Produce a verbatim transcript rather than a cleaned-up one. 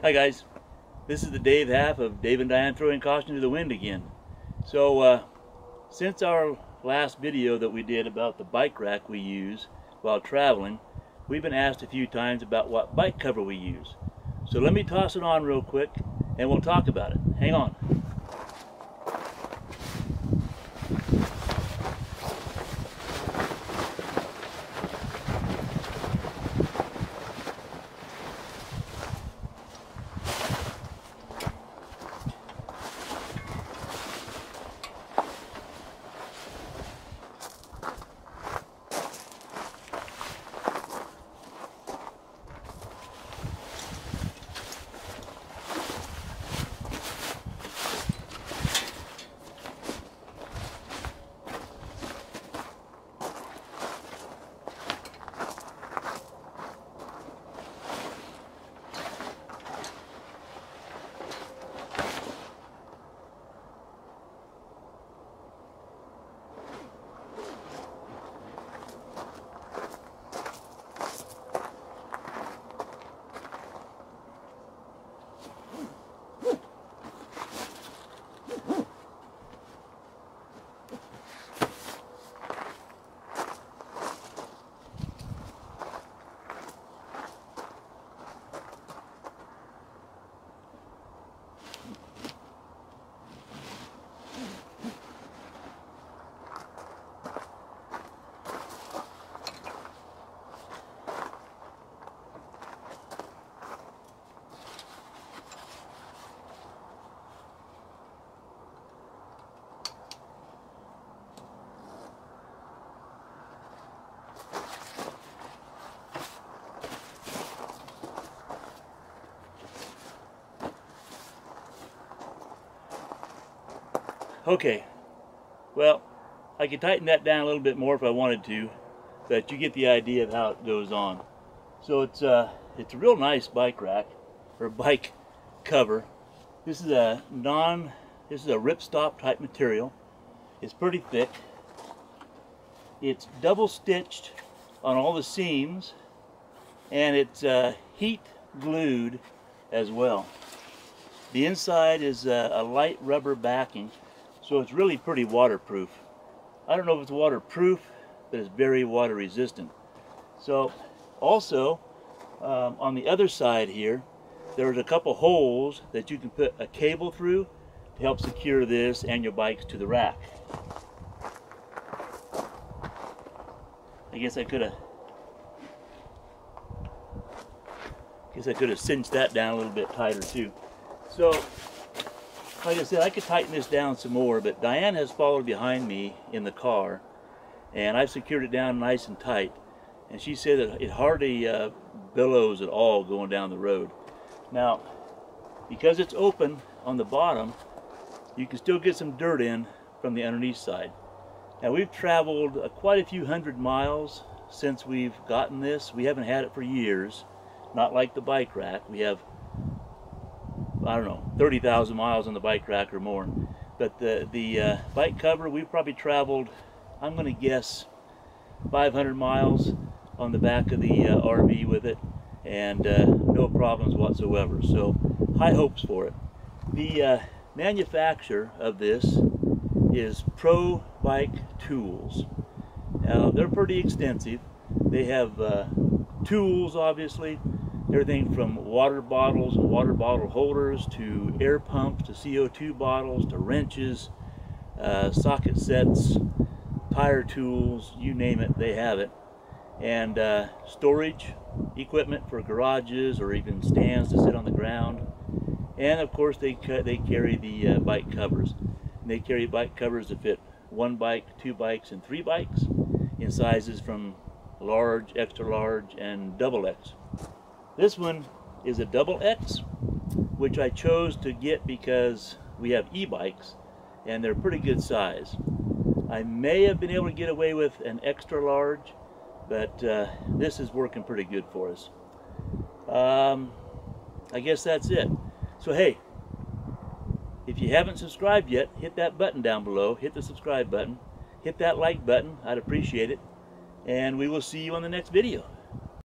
Hi guys, this is the Dave half of Dave and Diane Throwing Caution to the Wind again. So uh, since our last video that we did about the bike rack we use while traveling, we've been asked a few times about what bike cover we use. So let me toss it on real quick and we'll talk about it. Hang on. Okay, well, I could tighten that down a little bit more if I wanted to, but you get the idea of how it goes on. So it's uh, it's a real nice bike rack, or bike cover. This is a non, this is a ripstop type material. It's pretty thick. It's double stitched on all the seams, and it's uh, heat glued as well. The inside is uh, a light rubber backing. So it's really pretty waterproof. I don't know if it's waterproof, but it's very water resistant. So also um, on the other side here, there's a couple holes that you can put a cable through to help secure this and your bikes to the rack. I guess I could have guess I could have cinched that down a little bit tighter too. So like I said, I could tighten this down some more, but Diane has followed behind me in the car, and I've secured it down nice and tight. And she said that it hardly uh, billows at all going down the road. Now, because it's open on the bottom, you can still get some dirt in from the underneath side. Now, we've traveled uh, quite a few hundred miles since we've gotten this. We haven't had it for years, not like the bike rack. We have I don't know, thirty thousand miles on the bike rack or more. But the, the uh, bike cover, we've probably traveled, I'm going to guess, five hundred miles on the back of the uh, R V with it, and uh, no problems whatsoever. So, high hopes for it. The uh, manufacturer of this is Pro Bike Tools. Now, they're pretty extensive. They have uh, tools, obviously. Everything from water bottles and water bottle holders to air pumps to C O two bottles to wrenches, uh, socket sets, tire tools, you name it, they have it. And uh, storage equipment for garages or even stands to sit on the ground. And of course they, they carry the uh, bike covers. And they carry bike covers to fit one bike, two bikes, and three bikes in sizes from large, extra large, and double X. This one is a double X, which I chose to get because we have e-bikes and they're pretty good size. I may have been able to get away with an extra large, but uh, this is working pretty good for us. Um, I guess that's it. So hey, if you haven't subscribed yet, hit that button down below, hit the subscribe button, hit that like button, I'd appreciate it, and we will see you on the next video.